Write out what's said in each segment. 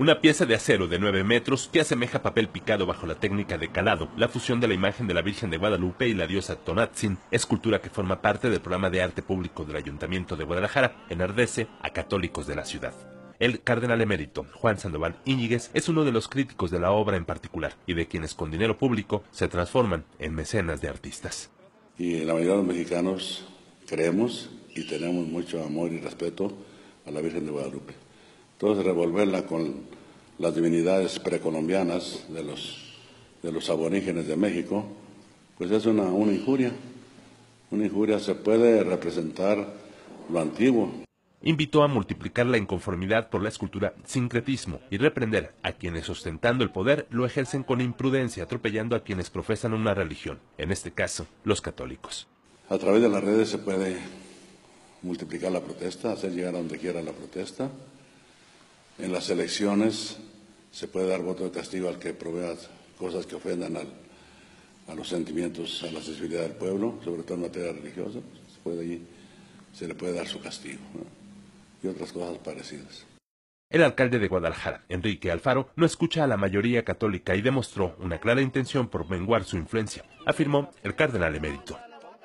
Una pieza de acero de 9 metros que asemeja papel picado bajo la técnica de calado, la fusión de la imagen de la Virgen de Guadalupe y la diosa Tonantzin, escultura que forma parte del programa de arte público del Ayuntamiento de Guadalajara, enardece a católicos de la ciudad. El cardenal emérito Juan Sandoval Íñiguez es uno de los críticos de la obra en particular y de quienes con dinero público se transforman en mecenas de artistas. Y la mayoría de los mexicanos creemos y tenemos mucho amor y respeto a la Virgen de Guadalupe. Entonces, revolverla con las divinidades precolombianas de los aborígenes de México, pues es una injuria. Una injuria. Se puede representar lo antiguo. Invitó a multiplicar la inconformidad por la escultura sincretismo y reprender a quienes ostentando el poder lo ejercen con imprudencia, atropellando a quienes profesan una religión, en este caso, los católicos. A través de las redes se puede multiplicar la protesta, hacer llegar a donde quiera la protesta. En las elecciones se puede dar voto de castigo al que provea cosas que ofendan a los sentimientos, a la sensibilidad del pueblo, sobre todo en materia religiosa. Se le puede dar su castigo, ¿no? Y otras cosas parecidas. El alcalde de Guadalajara, Enrique Alfaro, no escucha a la mayoría católica y demostró una clara intención por menguar su influencia, afirmó el cardenal emérito.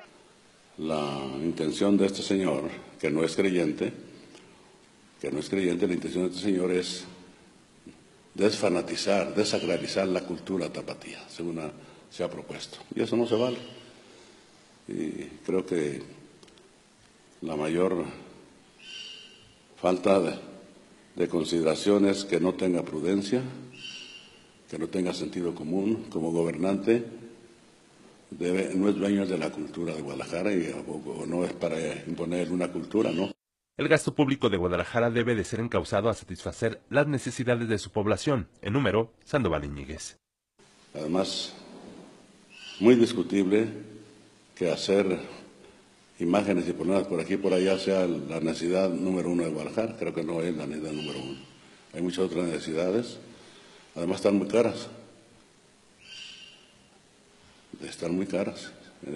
La intención de este señor, que no es creyente, la intención de este señor es desfanatizar, desacralizar la cultura tapatía, según se ha propuesto. Y eso no se vale. Y creo que la mayor falta de consideración es que no tenga prudencia, que no tenga sentido común. Como gobernante no es dueño de la cultura de Guadalajara y no es para imponer una cultura, ¿no? El gasto público de Guadalajara debe de ser encauzado a satisfacer las necesidades de su población, enumeró Sandoval Íñiguez. Además, muy discutible que hacer imágenes y ponerlas por aquí y por allá sea la necesidad número uno de Guadalajara. Creo que no es la necesidad número uno. Hay muchas otras necesidades. Además están muy caras. Están muy caras.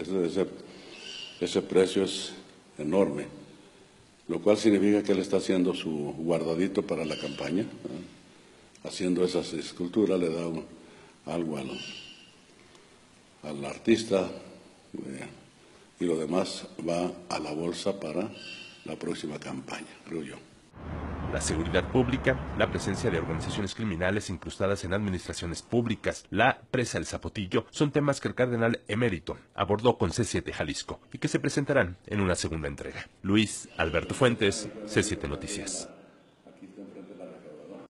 Ese precio es enorme, lo cual significa que él está haciendo su guardadito para la campaña, ¿no? Haciendo esas esculturas le da algo al artista, y lo demás va a la bolsa para la próxima campaña, creo yo. La seguridad pública, la presencia de organizaciones criminales incrustadas en administraciones públicas, la presa del Zapotillo, son temas que el cardenal emérito abordó con C7 Jalisco y que se presentarán en una segunda entrega. Luis Alberto Fuentes, C7 Noticias.